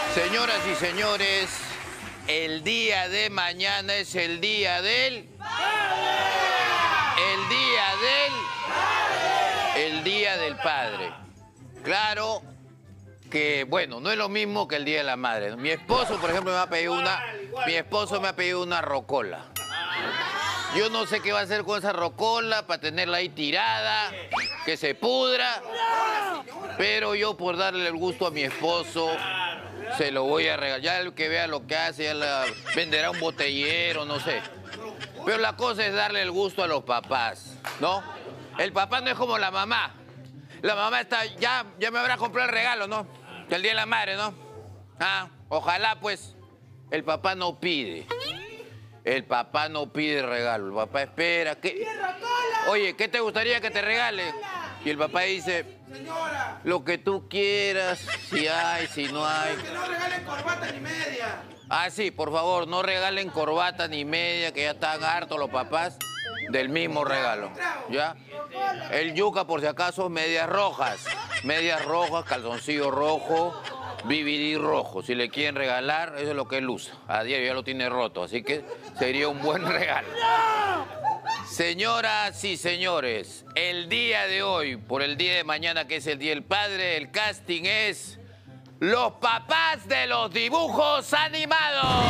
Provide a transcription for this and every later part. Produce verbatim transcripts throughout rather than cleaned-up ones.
Señoras y señores, el día de mañana es el día del... El día del... El día del padre. Claro que, bueno, no es lo mismo que el día de la madre. Mi esposo, por ejemplo, me ha pedido una... Mi esposo me ha pedido una rocola. Yo no sé qué va a hacer con esa rocola para tenerla ahí tirada, que se pudra. Pero yo, por darle el gusto a mi esposo, se lo voy a regalar. Ya el que vea lo que hace, ya la venderá un botellero, no sé. Pero la cosa es darle el gusto a los papás, ¿no? El papá no es como la mamá. La mamá está, ya, ya me habrá comprado el regalo, ¿no? El día de la madre, ¿no? Ah, ojalá, pues, el papá no pide. El papá no pide regalo. El papá espera. ¿Qué? Oye, ¿qué te gustaría que te regale? Y el papá dice, señora, lo que tú quieras, si hay, si no hay. Que no regalen corbata ni media. Ah, sí, por favor, no regalen corbata ni media, que ya están hartos los papás del mismo regalo. ¿Ya? El yuca, por si acaso, medias rojas. Medias rojas, calzoncillo rojo, B B D rojo. Si le quieren regalar, eso es lo que él usa. A diario ya lo tiene roto, así que sería un buen regalo. Señoras y señores, el día de hoy, por el día de mañana, que es el Día del Padre, el casting es los papás de los dibujos animados.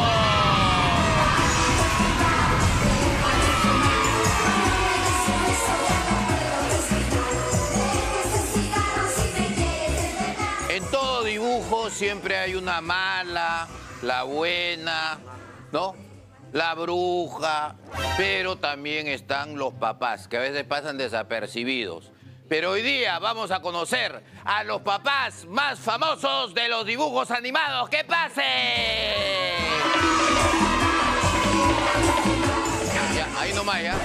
En todo dibujo siempre hay una mala, la buena, ¿no? La bruja, pero también están los papás, que a veces pasan desapercibidos. Pero hoy día vamos a conocer a los papás más famosos de los dibujos animados. ¡Que pase! Ya, ahí nomás, ya.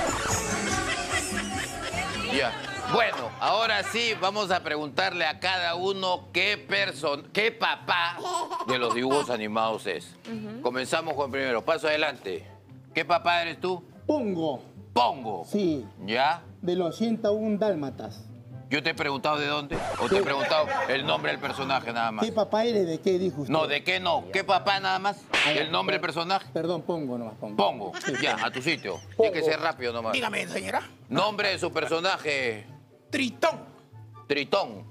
Ya. Bueno, ahora sí vamos a preguntarle a cada uno qué persona, qué papá de los dibujos animados es. Uh-huh. Comenzamos con el primero. Paso adelante. ¿Qué papá eres tú? Pongo. Pongo. Sí. ¿Ya? De los ciento uno dálmatas. ¿Yo te he preguntado de dónde? ¿O te he preguntado el nombre del personaje nada más? ¿Qué papá eres? ¿De qué dijo usted? No, ¿de qué no? ¿Qué papá nada más? ¿El nombre del personaje? Perdón, Pongo nomás, Pongo. Pongo. Sí. Ya, a tu sitio. Tiene que ser rápido nomás. Dígame, señora. Nombre de su personaje. Tritón. Tritón.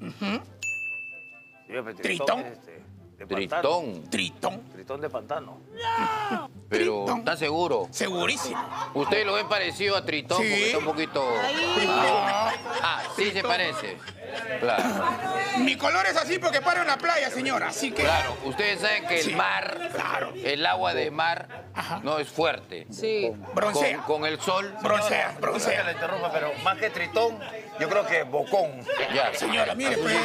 Uh-huh. Tritón. Este, de Tritón. Tritón. Tritón de pantano. No. Pero, Tritón. ¿está seguro? Segurísimo. ¿Usted lo ve parecido a Tritón? Sí. Porque está un poquito... Ah, ah sí se parece. Claro. Mi color es así porque paro en la playa, señora, así que... Claro, ustedes saben que el Sí. mar, Claro. el agua de mar, Ajá. no es fuerte. Sí. Broncea. Con, con el sol... Broncea, Perdón que broncea. la interrumpa, pero más que tritón, yo creo que bocón. Ya. Señora, mire, pues...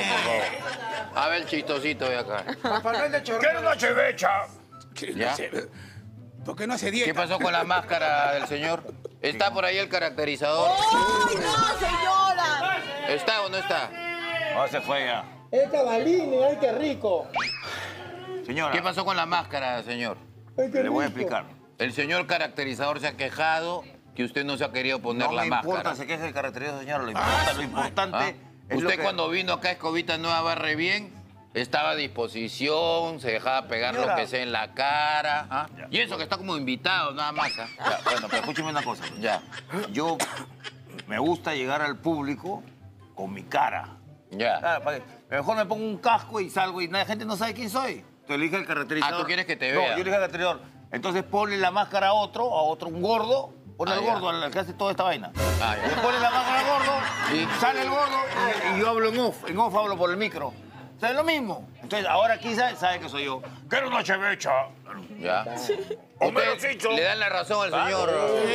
A ver el chistosito de acá. Papá Noel de Chorro. ¡Quiero una chevecha! ¿Ya? ¿Por qué no hace dieta? ¿Qué pasó con la máscara del señor? ¿Está por ahí el caracterizador? ¡Ay, no, señora! ¿Está o no está? No, se fue ya. ¡El cabalín! ¡Ay, qué rico! Señora, ¿Qué pasó con la máscara, señor? ¡Ay, qué le voy a rico! explicar. El señor caracterizador se ha quejado que usted no se ha querido poner No la me máscara. importa, se queje el caracterizado, señora. Lo importante, lo importante ¿Ah? es lo Usted que... cuando vino acá a Escobita Nueva Barre Bien, estaba a disposición, se dejaba pegar Señora. lo que sea en la cara. ¿Ah? Ya. Y eso que está como invitado, nada más. ¿Ah? Ya, bueno, pero escúcheme una cosa. Ya, Yo me gusta llegar al público con mi cara. ya. Claro, para que- mejor me pongo un casco y salgo y la gente no sabe quién soy. Tú eliges el caracterizador. Ah, ¿tú quieres que te No, vea? yo elijo el caracterizador. Entonces ponle la máscara a otro, a otro, un gordo. Pone Ah, al ya. gordo, al que hace toda esta vaina. Ah, ya. Le pone la máscara al gordo, Sí. sale el gordo y, y yo hablo en off. En off hablo por el micro. O sea, es lo mismo. Entonces, ahora aquí sabe, sabe que soy yo. ¡Quiero una chevecha! Ya. Homero Ustedes Chicho. le dan la razón al señor.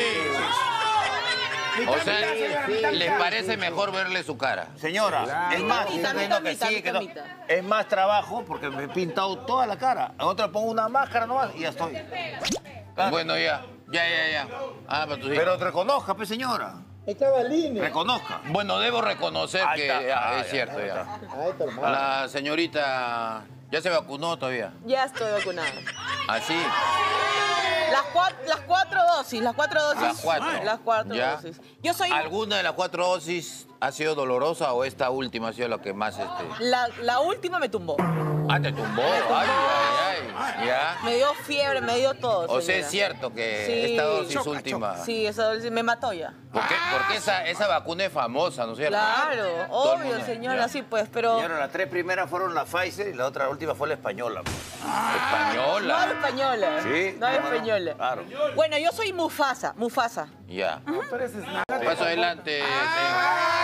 O sea, ¿les parece mejor verle su cara? Señora, es más, Mitad, estoy viendo que mitad, sí, que no. mitad. Es más trabajo porque me he pintado toda la cara. A otra pongo una máscara nomás y ya estoy. Claro. Bueno, ya. Ya, ya, ya. Ah, para tu Pero reconozca, pues, señora. ¡El cabalín! Reconozca. Bueno, debo reconocer Ahí que está. ah, Ah, es ya, cierto, ahí ya. está. ¡Ay, tu hermano! La señorita ya se vacunó todavía. Ya estoy vacunada. ¿Así? Las cuatro, las cuatro dosis, las cuatro dosis. Las cuatro. Las cuatro Ya. dosis. Yo soy... ¿Alguna de las cuatro dosis ha sido dolorosa o esta última ha sido la que más este? La, la última me tumbó. Ah, te tumbó. Ay, ay, ¿Ya? Me dio fiebre, me dio todo. O sea, señora. es cierto que Sí. esta dosis Choca, última... Sí, esa dosis me mató ya. ¿Por qué? Porque esa, esa vacuna es famosa, ¿no es cierto? Claro, Todo el obvio, mundo- señora, ya. sí, pues, pero... Señora, las tres primeras fueron la Pfizer y la otra, la última fue la española. No hay Española. española. Sí. No hay ¿Cómo no? española. Claro. Bueno, yo soy Mufasa, Mufasa. Ya. Paso adelante, señor.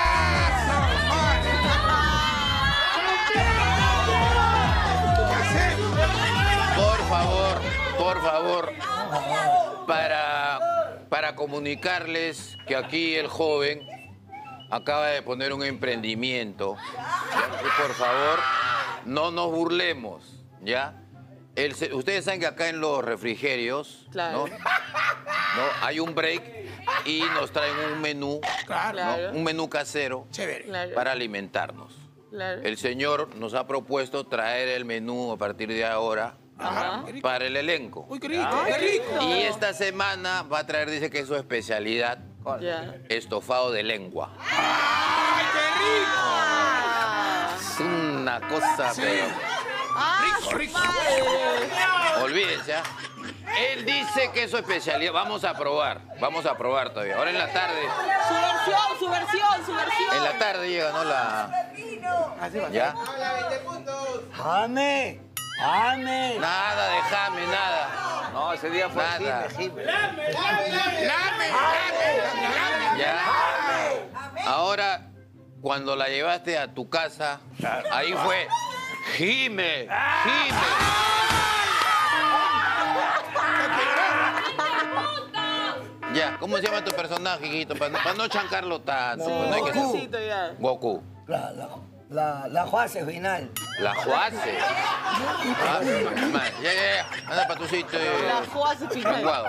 Por favor, por favor, para, para comunicarles que aquí el joven acaba de poner un emprendimiento. Y por favor, no nos burlemos, ¿ya? El se- ustedes saben que acá en los refrigerios, Claro. ¿no? ¿no? Hay un break y nos traen un menú, Claro. ¿no? Claro. Un menú casero Chévere. Claro. para alimentarnos. Claro. El señor nos ha propuesto traer el menú a partir de ahora Ajá. Qué rico. para el elenco. Uy, qué rico, qué rico. Y esta semana va a traer, dice que es su especialidad, Ya. estofado de lengua. ¡Ay, qué rico! Es una cosa, pero... ¡Ah, Rico, su rico. madre! Olvídense, ¿ah? Él dice que es su especialidad. Vamos a probar, vamos a probar todavía. Ahora en la tarde, Su versión, su versión, su versión. en la tarde llega, ¿no? La... ¿Ya? ¡Jame! ¡Jame! Nada, déjame, nada. No, ese día fue Nada. Jime, Jime. ¡Lame, lame, lame! ¿Ya? Ahora, cuando la llevaste a tu casa, ahí fue... ¡Gime! ¡Gime! Ya, ¿cómo se llama tu personaje, hijito? Para no, pa' no chancarlo tanto. pues no hay que- Necesito ya. Goku. La, la, la, la Juárez final. La Juace. Ah, man, ya, ya, ya. Anda para tu sitio. eh, La Juárez final. Aguado.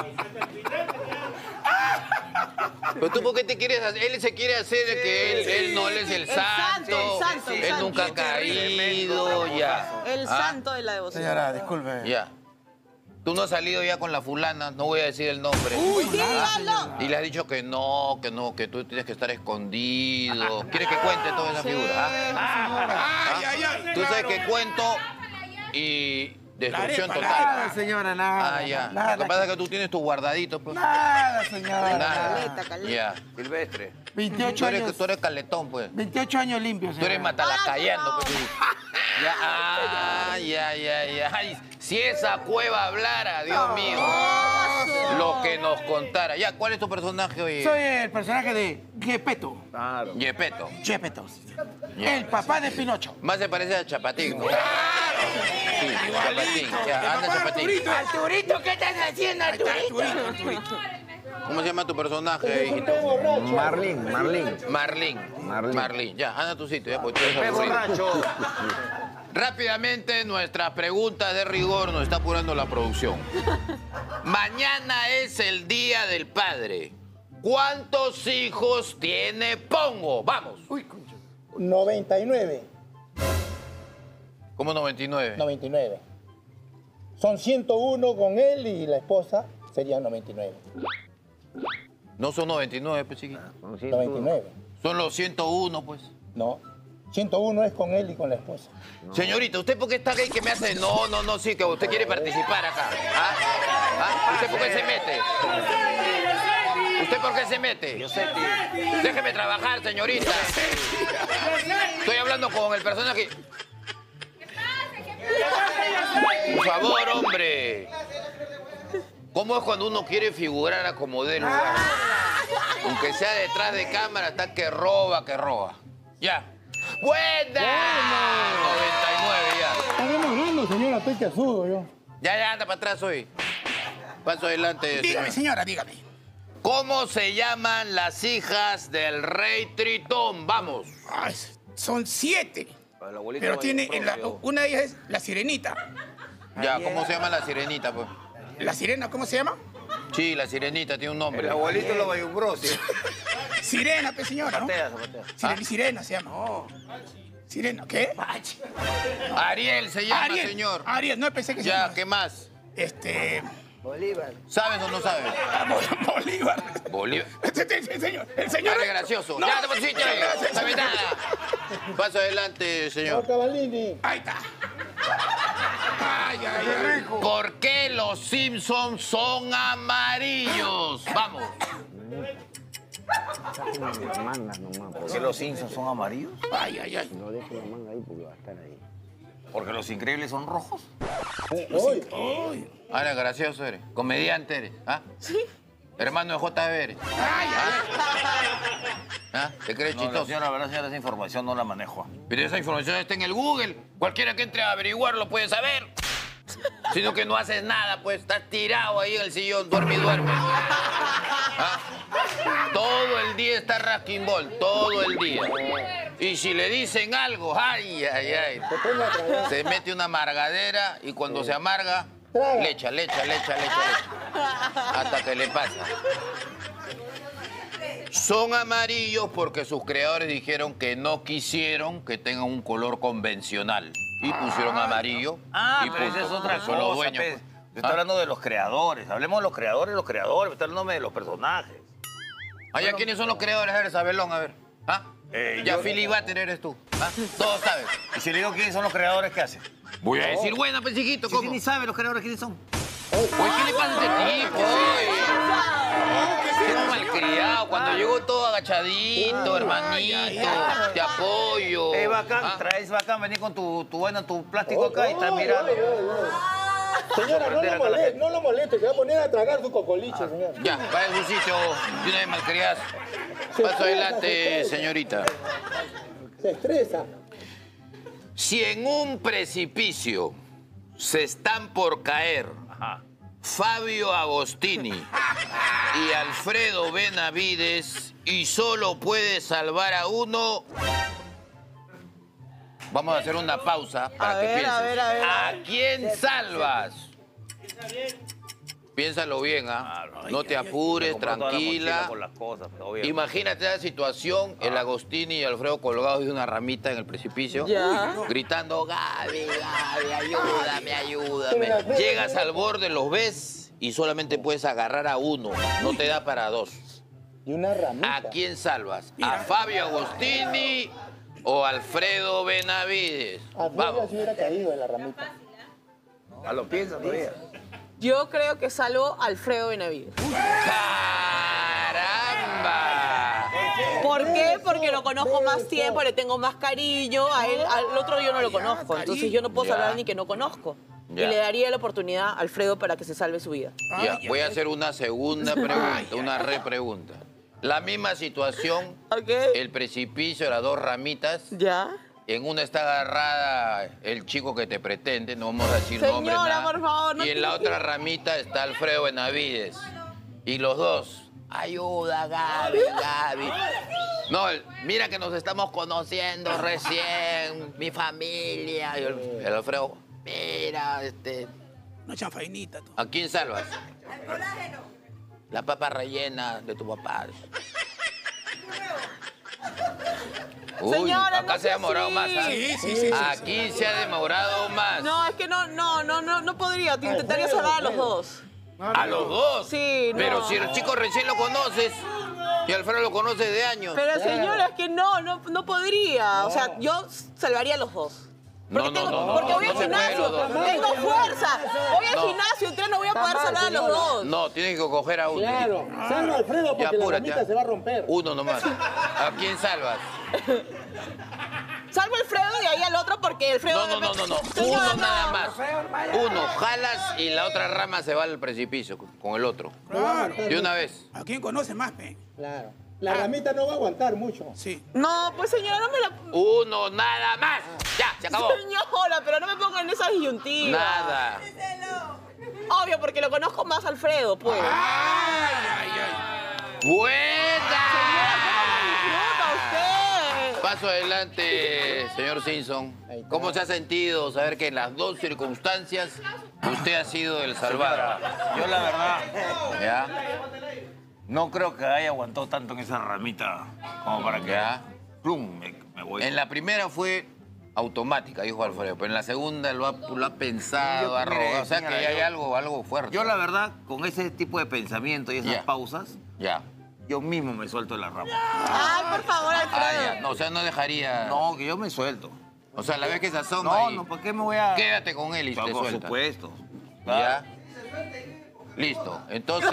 Pero tú, ¿por qué te quieres hacer? Él se quiere hacer de que él, él no, él es el El santo, santo. el santo, el Él santo. nunca ha caído, ya. El Ah, santo de la devoción. Señora, disculpe. Ya. Tú no has salido ya con la fulana, no voy a decir el nombre. ¡Dígalo! Y le has dicho que no, que no, que tú tienes que estar escondido. ¿Quieres que cuente toda esa figura? ah? ¡Ay, ay, ay! Tú sabes claro. que cuento y destrucción La arepa, total. la Nada, señora, nada. Ah, ya. Nada, Lo que pasa es que tú tienes tus guardaditos, pues. Nada, señora. Nada. Caleta, caleta. Ya. Silvestre. Tú veintiocho eres, años. tú eres caletón, pues. veintiocho años limpios, Tú eres señora. matalacayando, pues. Ya, ah, ya, ya, ya. Ay, si esa cueva hablara, Dios mío. Lo que nos contara. Ya, ¿cuál es tu personaje hoy? Soy el personaje de Gepetto. Claro. Yepeto. Gepetto. Ya. El papá de Pinocho. Más se parece a Chapatín, ¿no? Sí, Chapatín. Ya, anda Chapatín. Arturito. Arturito, ¿qué estás haciendo, Arturito, Arturito. ¿Cómo se llama tu personaje, hijito? Marlín, Marlín. Marlín. Marlín. Marlín. Ya, anda a tu sitio, ya, porque tú eres ¡Qué aburrido. borracho! Rápidamente, nuestras preguntas de rigor nos está apurando la producción. Mañana es el Día del Padre. ¿Cuántos hijos tiene Pongo? Vamos. noventa y nueve. ¿Cómo noventa y nueve? noventa y nueve. Son ciento uno con él y la esposa, serían noventa y nueve. No son noventa y nueve, pues, chiquito. noventa y nueve. Son los ciento uno, pues. No. ciento uno es con él y con la esposa. Señorita, ¿usted por qué está ahí que me hace? No, no, no, sí, que usted quiere participar acá. ¿Ah? ¿Ah? ¿Usted por qué se mete? ¿Usted por qué se mete? Yo sé, tío. Déjeme trabajar, señorita. Estoy hablando con el personaje. Por favor, hombre. ¿Cómo es cuando uno quiere figurar a como dé lugar? Aunque sea detrás de cámara, está que roba, que roba. Ya. ¡Buena! noventa y nueve ya. Está demorando, señora, estoy que sudo yo. Ya, ya, anda para atrás hoy. Paso adelante. Dígame, señora, dígame. ¿Cómo se llaman las hijas del rey Tritón? Vamos. Ay, son siete. Para la abuelita Pero vaya tiene, en la- propio. una de ellas es la sirenita. Ya, ¿cómo se llama la sirenita, pues? ¿La sirena cómo se llama? Sí, la sirenita tiene un nombre. El abuelito lo bayumbró, sí. Sirena, pues, señora, ¿no? Zapatea, zapatea. Sirena, sirena se llama. Oh. Sirena, ¿qué? Ariel se llama, Ariel. señor. Ariel, no pensé que se Ya, llamaba. ¿qué más? Este. Bolívar. ¿Sabes o no sabes? Bol- Bolívar. Bolívar. Este, este, el señor. El señor. Dale, gracioso. No. Ya, te por sitio. Gracias, No sabes señor. nada. Paso adelante, señor. Cavalini. Ahí está. Ah, Ay, ay, ay. ¿Por qué los Simpsons son amarillos? Vamos. La manga nomás. ¿Por qué los Simpsons son amarillos? Ay, ay, ay. No deje la manga ahí porque va a estar ahí. ¿Porque los Increíbles son rojos? Hoy, Ahora, gracioso eres. Comediante eres. ¿Ah? Sí. Hermano de J B eres. Ay, ay, ¿Ah? ¿Te crees No, la chistoso? señora, la verdad, señora, esa información no la manejo. Pero esa información está en el Google. Cualquiera que entre a averiguarlo puede saber. Sino que no haces nada, pues estás tirado ahí en el sillón, duerme y duerme. ¿Ah? Todo el día está rasquimbol, todo el día. Y si le dicen algo, ay, ay, ay. se pone a tragar. Se mete una amargadera y cuando se amarga, Traga. le echa, le echa, le echa, le echa, le echa. Hasta que le pasa. Son amarillos porque sus creadores dijeron que no quisieron que tengan un color convencional. Y pusieron amarillo. Ah, y pero esa es punto. otra Son los cosa, dueños, pe. pues. Yo estoy ¿Ah? hablando de los creadores. Hablemos de los creadores, los creadores. Me está hablando de los personajes. Allá, ¿quiénes son los creadores? A ver, Sabelón, a ver. ¿Ah? Eh, ya yo- Philly Butter eres tú. ¿Ah? Todos saben. Y si le digo quiénes son los creadores, ¿qué hace? Voy a decir, buena, pensijito, Si ¿cómo? usted ni sabe los creadores quiénes son. Pues, ¿qué le pasa a este tipo? Qué malcriado. Cuando llegó todo agachadito, hermanito, te apoyo. Es bacán, ¿Ah? traes bacán, venir con tu, tu buena, tu plástico acá y estás mirando. Señora, no Sorprender lo acá a la moleste, gente. no lo moleste, se va a poner a tragar su cocoliche, señor. Ya, vaya a su sitio de una vez malcriadas. Paso adelante, señorita. Se estresa. Si en un precipicio se están por caer Ajá. Fabio Agostini y Alfredo Benavides y solo puede salvar a uno, vamos a hacer una pausa para A que ver, pienses. a ver, a ver. ¿A quién salvas? Piénsalo bien, ¿ah? Claro, No te apures, Me compró toda la mochila tranquila. con las cosas, obvio. Imagínate la situación, el Agostini y Alfredo colgados de una ramita en el precipicio, Ya. gritando, Gaby, Gaby, ayúdame, ayúdame. Llegas al borde, los ves y solamente puedes agarrar a uno, no te da para dos. Y una ramita. ¿A quién salvas? ¿A Fabio Agostini o Alfredo Benavides? Alfredo Vamos. se hubiera caído de la ramita. A lo piensa todavía. Yo creo que salvo a Alfredo Benavides. ¡Caramba! ¿Por qué? Porque lo conozco más tiempo, le tengo más cariño. A él, al otro yo no lo conozco. Entonces yo no puedo Ya. salvar ni que no conozco. Ya. Y le daría la oportunidad a Alfredo para que se salve su vida. Ya, voy a hacer una segunda pregunta, una repregunta. La misma situación, ¿Ok? el precipicio, las dos ramitas. ¿Ya? En una está agarrada el chico que te pretende, no vamos a decir Señora, nombre, nada. por favor, no Y en la tiene- otra ramita está Alfredo Benavides. Y los dos, ayuda, Gaby, Gaby. No, el- mira que nos estamos conociendo recién, mi familia. Y el, el Alfredo, mira, este, Una chanfainita. tú. ¿a quién salvas? La papa rellena de tu papá. Uy, Señora, acá no se ha sea demorado así. más. ¿ah? Sí, sí, sí, sí, Aquí se ha demorado más. No, es que no, no, no, no, no podría. Te intentaría Alfredo, salvar a los Alfredo. dos. ¿A los dos? Sí, no. Pero si el chico recién lo conoces y Alfredo lo conoce de años. Pero señora, es que no, no, no podría. O sea, yo salvaría a los dos. No, Porque, no, tengo- no, no, porque no, voy no al se puede gimnasio, los dos. tengo fuerza. Voy al No. gimnasio, entreno, voy a poder mal, salvar a los señora. dos. No, tienes que coger a uno. Claro. Salva a Alfredo Ya, porque la apúrate, ramita ya. se va a romper. Uno nomás. ¿A quién salvas? Salvo a Alfredo y ahí al otro porque Alfredo... No, no, no, no, no. Señora, Uno no. nada más. Uno, jalas y la otra rama se va al precipicio con el otro. Claro. De una vez. ¿A quién conoce más, pe? Claro. La ramita no va a aguantar mucho. Sí. No, pues señora, no me la... Uno nada más. Ya, se acabó. Señora, pero no me pongan en esas disyuntivas. Nada. Obvio, porque lo conozco más a Alfredo, pues. Ay, ay, ay. ¡Buena! Disfruta usted. Paso adelante, señor Simpson. Ahí está. ¿Cómo se ha sentido saber que en las dos circunstancias usted ha sido el salvado? Yo la verdad ¿Ya? no creo que haya aguantado tanto en esa ramita como para que Ya. plum, me, me voy. En la primera fue automática, dijo Alfredo, pero en la segunda lo ha, lo ha pensado, Yo- ha mire, rogado. O sea que señora, hay yo- algo, algo fuerte. Yo la verdad, con ese tipo de pensamiento y esas Ya. pausas, Ya. yo mismo me suelto de la rama. Ay, por favor, Ah, Alfredo. ya. No, o sea, no dejaría... No, que yo me suelto. O sea, la vez que se asoma No, y... no, ¿por qué me voy a...? Quédate con él y Por te suelta. supuesto. ¿Ya? Listo. Entonces,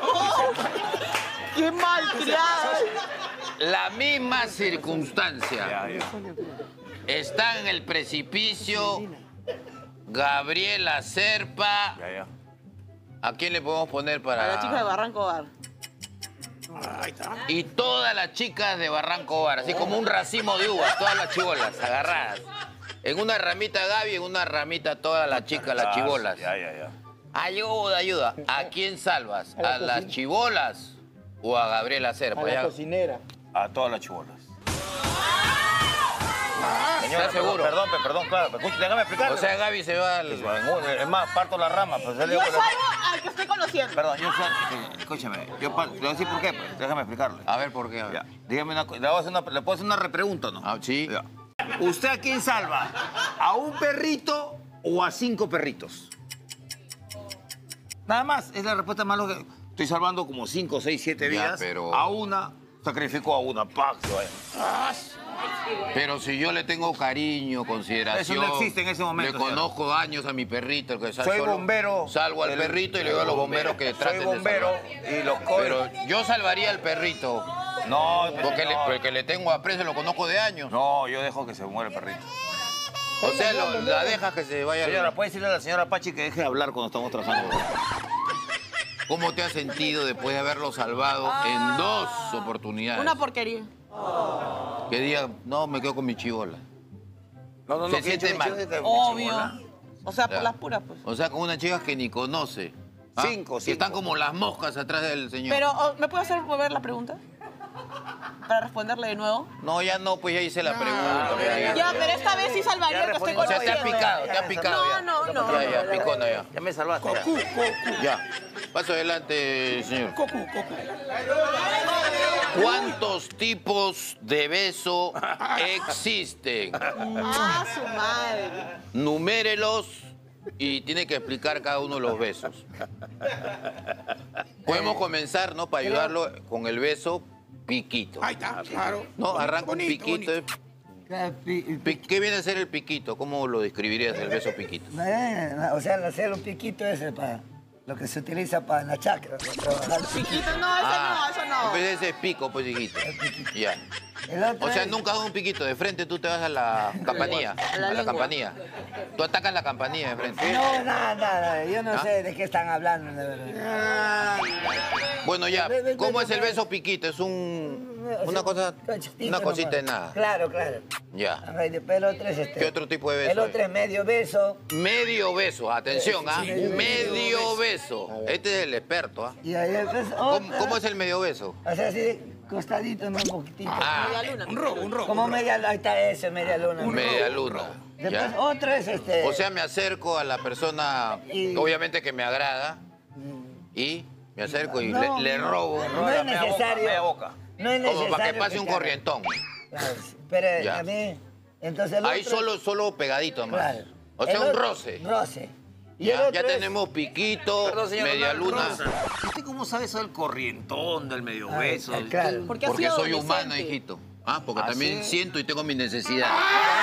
¡Qué malcriado! la misma circunstancia. Ya, ya. Está en el precipicio Gabriela Serpa. Ya, ya. ¿A quién le podemos poner para...? A la chica de Barranco Bar. Ahí está. Y todas las chicas de Barranco Bar, así como un racimo de uvas, todas las chibolas agarradas. En una ramita Gaby, en una ramita todas las chicas, las chibolas. Ya, ya, ya. Ayuda, ayuda. ¿A quién salvas? A la ¿A las cocina. chibolas o a Gabriela Serpa? A la Ya. cocinera. A todas las chibolas. ¿Estás seguro? Perdón, pe- perdón, claro. pero escuche, déjame explicarle. O sea, Gaby se va Que al... se va en una- es más, parto la rama. Pues, le Yo digo que le- salgo al que estoy conociendo. Perdón, yo sé... Escúcheme, yo par- le voy a decir por qué, pues. Déjame explicarle. A ver, ¿por qué? A ver. Ya, dígame una cosa. Le, voy a hacer una- ¿le puedo hacer una repregunta o no? Ah, sí. Ya. ¿Usted a quién salva? ¿A un perrito o a cinco perritos? Nada más, es la respuesta más lógica. Estoy salvando como cinco, seis, siete Ya, vidas. pero- A una, sacrifico a una. ¡Pac! se vaya. Pero si yo le tengo cariño, consideración... Eso no existe en ese momento, Le señor. conozco años a mi perrito. Que sal- Soy solo bombero. Salvo al del- perrito y le digo a los bomberos que traten Soy bombero de salvar. y los cojo. Pero yo salvaría al perrito. No, Porque le, no, porque le tengo aprecio, lo conozco de años. no, yo dejo que se muera el perrito. O sea, lo- la dejas que se vaya... al- Señora, ¿puede decirle a la señora Pachi que deje de hablar cuando estamos trabajando? ¿Cómo te has sentido después de haberlo salvado en dos oportunidades? Una porquería. Que diga, no, me quedo con mi chibola. No, no, Se no. siente ¿qué mal. chico de- Obvio. O sea, por Ya. las puras, pues. O sea, con unas chicas que ni conoce. ¿ah? Cinco, Que cinco. están como las moscas atrás del señor. Pero, oh, ¿me puede hacer volver la pregunta? Para responderle de nuevo. No, ya no, pues ya hice la pregunta. ya, ya. Ya, pero esta vez sí salvaría Ya al que estoy respondí. O sea, te has conociendo. picado, te has picado No, ya. no, no. Ya, ya, picona ya. Ya me salvaste. ya. Cocu, cocu, Ya. Paso adelante, señor. cocu, cocu. ¿Cuántos tipos de beso existen? Ah, su madre. Numérelos y tiene que explicar cada uno de los besos. Podemos comenzar, ¿no? Para ayudarlo con el beso piquito. Ahí está, claro. No, arranca un Bonito, piquito. bonito. Pi- ¿Qué viene a ser el piquito? ¿Cómo lo describirías, el beso piquito? Eh, O sea, hacer un piquito ese para lo que se utiliza para la chacra. para trabajar. Piquito, no, eso no, eso no. Pues ese es pico, pues, hijito. Ya. El otro O sea, es- nunca has dado un piquito. De frente tú te vas a la campanilla. A la A la lengua. campanilla. Tú atacas la campanilla de frente. No, nada, nada. Yo no ¿Ah? sé de qué están hablando, de verdad. Bueno, ya. Ve, ve, ¿Cómo ve, es el ve. beso piquito? Es un... O Una sea, cosa... cachitito Una cosita de nomás. nada. Claro, claro. Ya. Ajá, y después el otro es este. ¿Qué otro tipo de beso El otro hay? es medio beso. Medio beso. Atención, ¿ah? Sí, medio Medio beso. Este es el experto, ¿ah? Y ahí después otro. ¿Cómo, cómo es el medio beso? O sea, así, costadito, no un poquitito. Ah, Media luna. Un robo, un robo. Como media, ahí está ese, media luna. media luna. Después Ya. otro es este. O sea, me acerco a la persona, Y- obviamente que me agrada, y me acerco y No, le, le no, robo. No es media boca, necesario. media boca. No es necesario. Como para que pase un te haga. corrientón. Claro, sí, pero Ya. a mí. Entonces el Ahí otro- solo, solo pegadito más. Claro. O sea, El un otro- roce. Roce. Y Ya, el otro ya es- tenemos piquito, Perdón, señor, media una luna. rosa. ¿Usted cómo sabe eso del corrientón, del medio beso? ah, claro. Porque ha Porque sido soy adolescente. humano, hijito. Ah, porque ¿Ah, también sí? siento y tengo mis necesidades.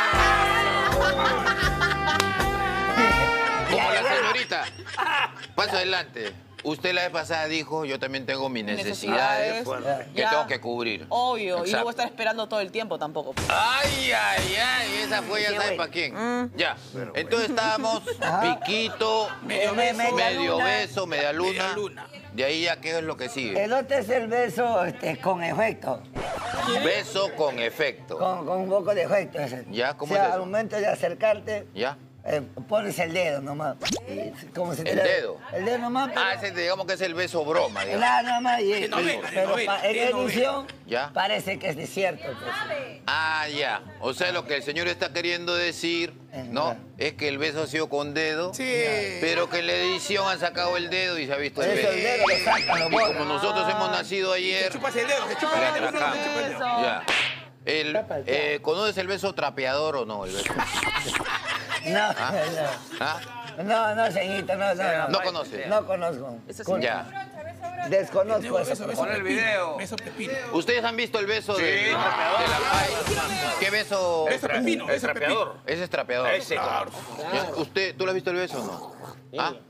Como la señorita. Paso adelante. Usted la vez pasada dijo, yo también tengo mis necesidades Necesidades. que Ya. tengo que cubrir. Obvio, y no Exacto. voy a estar esperando todo el tiempo tampoco. Ay, ay, ay, esa fue ya sabe para quién. Ya. Entonces estábamos piquito, Medio beso. medio Media luna. beso, media luna. Media luna. De ahí ya qué es lo que sigue. El otro es el beso este, con efecto. Beso con efecto. Con, con un poco de efecto. Ese. Ya, ¿cómo o sea, es eso? al momento de acercarte, ¿Ya? eh, pones el dedo nomás. Y como si te ¿El le- dedo? El dedo nomás. Pero, Ah, ese digamos que es el beso broma, digamos. Claro, nomás. Y, De novela, de pero novela, pa- en de novela. edición Ya. parece que es desierto. Pues. Ah, ya. O sea, lo que el señor está queriendo decir, ¿no? Es que el beso ha sido con dedo, Sí. pero que en la edición han sacado el dedo y se ha visto Por el eso beso. el dedo lo sacan, lo Y borran. como nosotros hemos nacido ayer, Chupas el dedo, se chupa le el dedo, atracamos. se chupa el dedo. Ya. El, eh, ¿Conoces el beso trapeador o no? El beso? No, ¿Ah? no, no, no, señorita, no, no. ¿No conoce? No conozco. Eso sí. Con- Ya. Desconozco eso. Beso, beso Pon el pepino, video. Beso pepino. ¿Ustedes han visto el beso Sí, de, de trapeador. la Pai? ¿Qué beso? Beso pepino, El beso trapeador. pepino. Ese es trapeador. Ese, Claro. Ya, ¿Usted, ¿Tú le has visto el beso o no? ¿Ah?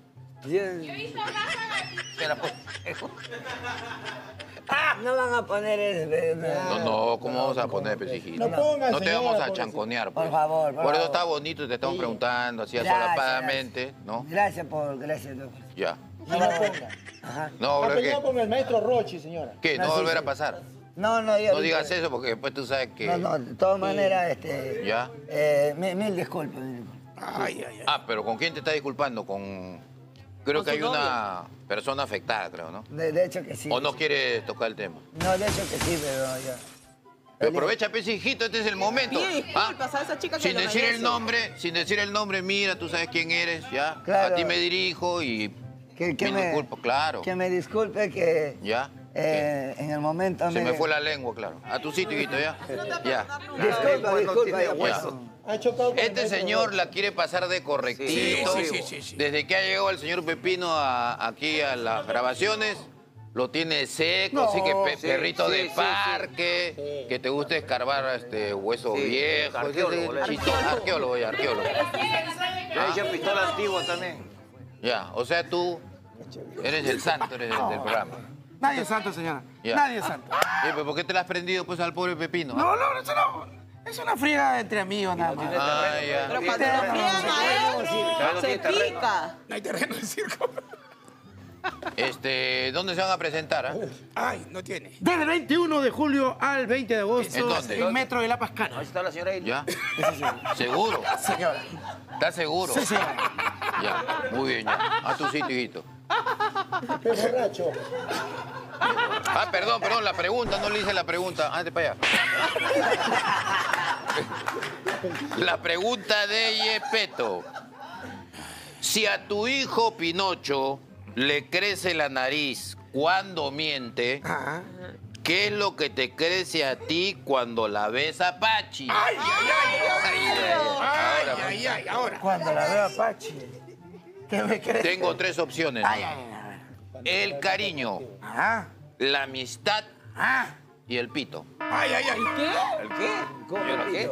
No van a poner eso. No, no, ¿cómo vamos a poner, pesijito? No pongan, No te señora, vamos a pobrecita. chanconear, Por pues. favor, por Por eso favor. está bonito y te estamos preguntando así Gracias, asolapadamente, ¿no? Gracias por, gracias, doctor. Ya. No la ponga. Ajá. No, Ha ¿qué? peleado con el maestro Rochi, señora. ¿Qué? ¿No va a volver a pasar? No, no, yo... No digas eso porque después tú sabes que... No, no, de todas maneras, este... ¿Ya? Eh, mil, mil disculpas, mil disculpas. Ay, ay, ay. Ah, pero ¿con quién te está disculpando? Con... Creo Con que su hay una persona afectada, creo, ¿no? De, de hecho que sí. ¿O no quieres tocar el tema? No, de hecho que sí, pero ya. Pero aprovecha, pez, hijito, este es el momento. Pide ¿Ah? disculpas a esa chica que Sin lo decir el merece. nombre, sin decir el nombre, mira, tú sabes quién eres, ¿ya? Claro. A ti me dirijo y... Que, que mil me, disculpas, claro. Que me disculpe que... ¿Ya? eh, en el momento Se me fue la lengua, claro. A tu sitio, hijito, ¿ya? Ya. Disculpa, disculpa. ya, pues. Ya. Ha chocado con el Este maestro señor Rochi. la quiere pasar de correctito. Sí, sí, sí, sí, sí. Desde que ha llegado el señor Pepino a- aquí a las grabaciones, lo tiene seco, así que pe- sí, perrito sí, de sí, sí. parque, Sí. que te gusta escarbar este hueso Sí, viejo. arqueólogo, le- Chito- arqueólogo, ya, arqueólogo. Yo he hecho pistola antigua también. Ya, o sea, tú eres el santo eres del, del programa. Nadie es santo, señora. Ya. Nadie es santo. Eh, pero ¿por qué te la has prendido pues al pobre Pepino? No, no, eso no. Es una friega entre amigos nada más. Ah, Pero ya. cuando lo frían a Claro, él, se tiene terreno. pica. No hay terreno en el circo. Este, ¿dónde se van a presentar? ah? Ay, no tiene. Desde el veintiuno de julio al veinte de agosto. ¿En dónde? En Metro de La Pascana. Ahí está la señora ahí. ¿Ya? ¿Seguro? Señora. ¿Estás seguro? Sí, señora. Ya, muy bien, ya. A tu sitio, hijito. Qué borracho. Ah, perdón, perdón, la pregunta, no le hice la pregunta. Ándate para allá. La pregunta de Yepeto. Si a tu hijo Pinocho le crece la nariz cuando miente, Ah. ¿qué es lo que te crece a ti cuando la ves a Pachi? Ay, ay, ay. Ay, Ahora, ay, ay, ahora. Cuando la veo a Pachi, ¿qué me crees? Tengo tres opciones. Ay, ay, ay, a ver. El cariño, Ajá. la amistad Ah. y el pito. Ay, ay, ay. ¿El qué? ¿Cómo ¿Yo lo pito?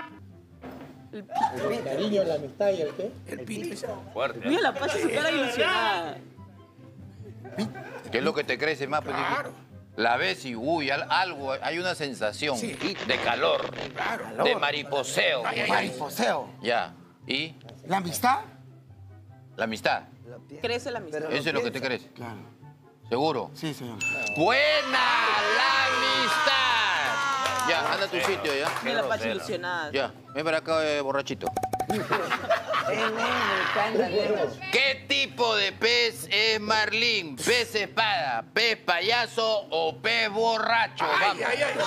El cariño, la amistad y el qué. El pito. Fuerte. Mira la Pachi su cara ilusionada. ¿Qué es lo que te crece más? Pues, Claro. la ves y, uy, al- algo, hay una sensación Sí. de calor, Claro. de mariposeo. Ay, ay, ay. Mariposeo. Ya. ¿Y La amistad. la amistad? Crece la amistad. Pero- ¿Eso es lo que te crece? Claro. ¿Seguro? Sí, señor. ¡Buena la amistad! Ya, anda a tu sitio, ya. Mira la Pachi grosera. ilusionada. Ya, ven para acá, eh, borrachito. Eh, nene, canta, nene. ¿Qué tipo de pez es Marlín? ¿Pez espada, pez payaso o pez borracho? Ay, Vamos. ay, ay.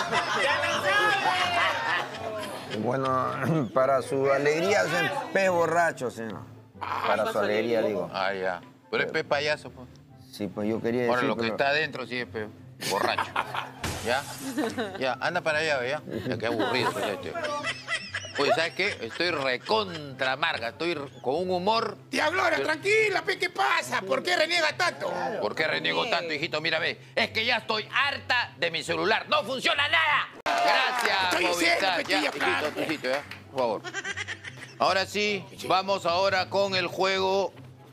Bueno, para su alegría es el pez borracho, señor. Para su alegría, digo. Ah, ya. Pero es pez payaso, pues. Sí, pues yo quería decir... Ahora, lo que pero- está adentro sí es pez borracho. ¿Ya? Ya, anda para allá, ¿ya? Ya, qué aburrido. Pues, este. Oye, ¿sabes qué? Estoy recontra amarga. Estoy con un humor... Tía Gloria, tranquila, pe, ¿qué pasa? ¿Por qué reniega tanto? ¿Por qué reniego tanto, hijito? Mira, ve. Es que ya estoy harta de mi celular. ¡No funciona nada! Gracias, Estoy diciendo, Movistar. Ya, Petilla, hijito, a tu claro. sitio, ¿ya? Por favor. Ahora sí, vamos ahora con el juego...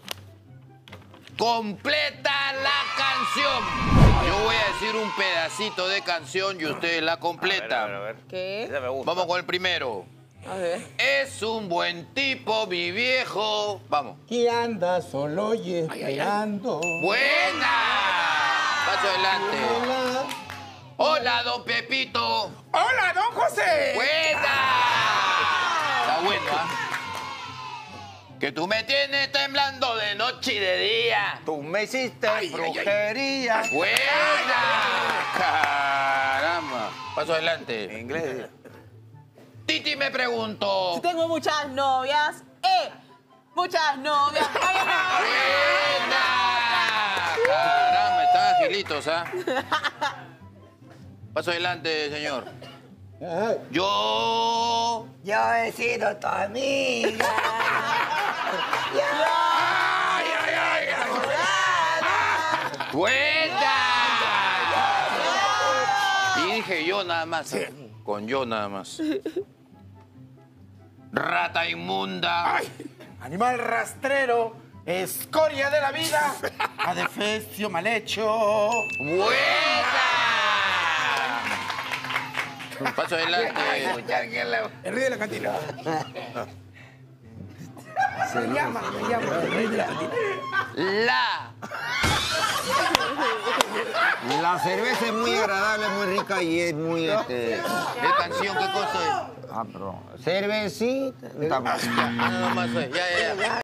Completa la canción. Yo voy a decir un pedacito de canción y ustedes la A ver, completan. a ver, a ver. ¿Qué? Ese me gusta. Vamos con el primero. A ver. Es un buen tipo, mi viejo. Vamos. Que anda solo y esperando. ¡Buena! Paso adelante. Hola. Hola, don Pepito. ¡Hola, don José! ¡Buena! Está bueno, ¿ah? Que tú me tienes temblando de noche y de día. Tú me hiciste Ay, ay, ay. brujería. ¡Buena! ¡Caramba! Paso En adelante. inglés. Titi me preguntó. Tengo muchas novias. ¡Eh! Muchas novias. ¡Ay, ay, ¡Buena! Caramba, están agilitos, ¿ah? Paso adelante, señor. Ay, Yo... Yo he sido tu amiga. ¡Ay, ay, ay! ay. ¡Buena! dije yo nada más. Con yo nada más. Rata inmunda. Ay, Animal rastrero, escoria de la vida, adefesio mal hecho. ¡Buena! Paso adelante. el rey de la cantina. Me llama, me llama el rey de la cantina. La. La cerveza es muy agradable, muy rica y es muy... Este... ¿Qué canción? ¿Qué cosa es? Ah, perdón. Cervecita. Ah, nada más. Ya, ya, ya.